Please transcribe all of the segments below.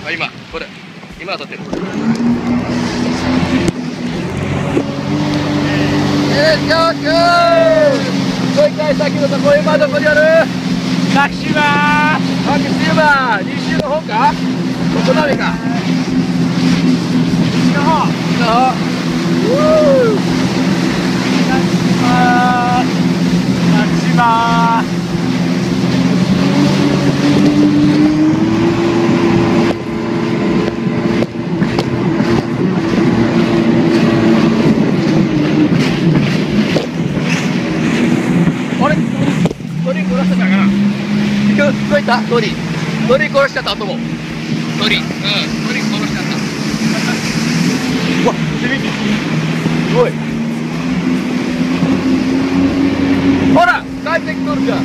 あ、今これ今当たってる。もう一回先のとこ、今どこにある？ 先島先島、西の方か？ここ鍋か。 西の方。 西の方。 先島あれ？鳥殺したかな？聞こえた？鳥殺しちゃった頭。鳥殺しちゃった。うわ、すごい。ほら、帰ってきとるじゃん。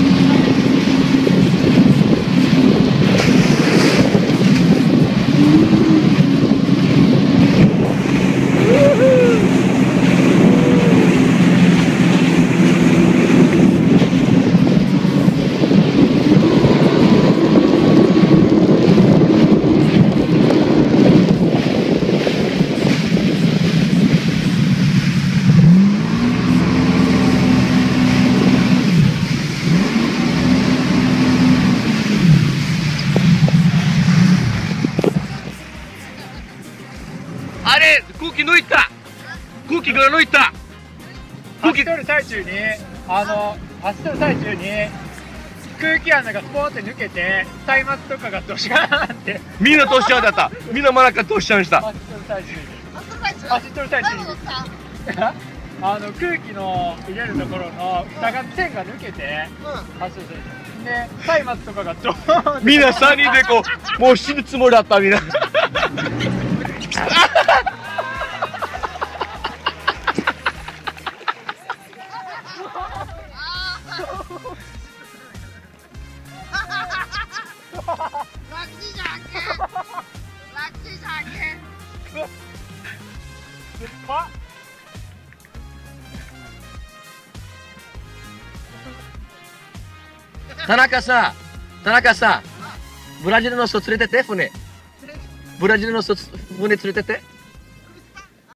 あれ、空気抜いた。空気が抜いた。 走っとる最中に走っとる最中に空気穴がスポーンって抜けて松明とかがどしがーってみんな通しちゃうだった。みんな真ん中通しちゃいました。 走っとる最中に空気の入れるところの蓋が線が抜けて走ってるで松明とかがドーンってみんな3人でこう、もう死ぬつもりだったみんな。田中さん、ブラジルの人連れてって、船。ブラジルの人、船連れてって。